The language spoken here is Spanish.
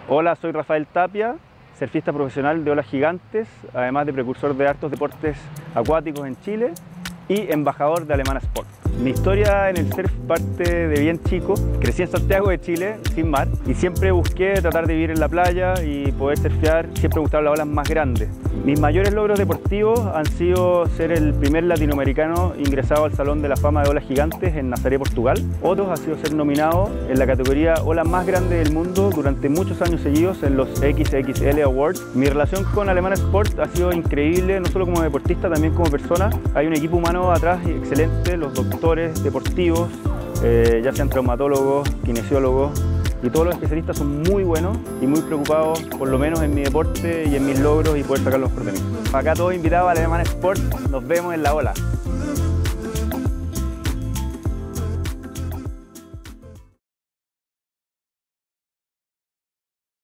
Hola, soy Rafael Tapia, surfista profesional de olas gigantes, además de precursor de hartos deportes acuáticos en Chile y embajador de Alemana Sport. Mi historia en el surf parte de bien chico. Crecí en Santiago de Chile, sin mar, y siempre busqué tratar de vivir en la playa y poder surfear. Siempre me gustaron las olas más grandes. Mis mayores logros deportivos han sido ser el primer latinoamericano ingresado al Salón de la Fama de Olas Gigantes en Nazaré, Portugal. Otros ha sido ser nominado en la categoría Ola más grande del mundo durante muchos años seguidos en los XXL Awards. Mi relación con Alemana Sport ha sido increíble, no solo como deportista, también como persona. Hay un equipo humano atrás excelente, los doctores deportivos, ya sean traumatólogos, kinesiólogos, y todos los especialistas son muy buenos y muy preocupados, por lo menos en mi deporte y en mis logros y poder sacar lo mejor de mí. Acá todos invitados a Alemana Sport, nos vemos en la ola.